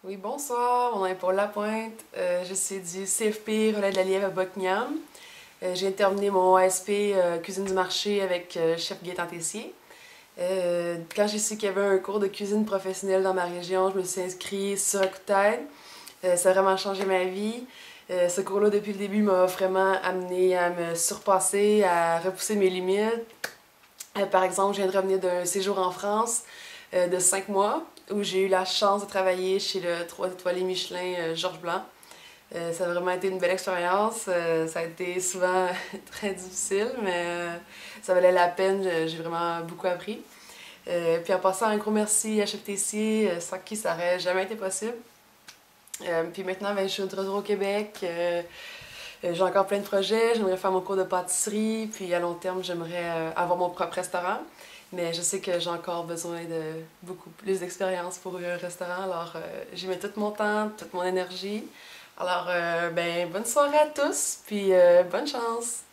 Oui, bonsoir, mon nom est Paul Lapointe. Je suis du CFP Relais de la Lièvre à Buckingham. J'ai terminé mon ASP cuisine du marché avec chef Gaétan Tessier. Quand j'ai su qu'il y avait un cours de cuisine professionnelle dans ma région, je me suis inscrite sur un coup de tête. Ça a vraiment changé ma vie. Ce cours-là, depuis le début, m'a vraiment amené à me surpasser, à repousser mes limites. Par exemple, je viens de revenir d'un séjour en France de 5 mois où j'ai eu la chance de travailler chez le 3 étoilés Michelin Georges Blanc. Ça a vraiment été une belle expérience. Ça a été souvent très difficile, mais ça valait la peine. J'ai vraiment beaucoup appris. Puis en passant, un gros merci à Chef Tessier, sans qui ça n'aurait jamais été possible. Puis maintenant, ben, je suis de retour au Québec. J'ai encore plein de projets. J'aimerais faire mon cours de pâtisserie. Puis à long terme, j'aimerais avoir mon propre restaurant. Mais je sais que j'ai encore besoin de beaucoup plus d'expérience pour ouvrir un restaurant. Alors, j'y mets tout mon temps, toute mon énergie. Alors, ben, bonne soirée à tous. Puis bonne chance!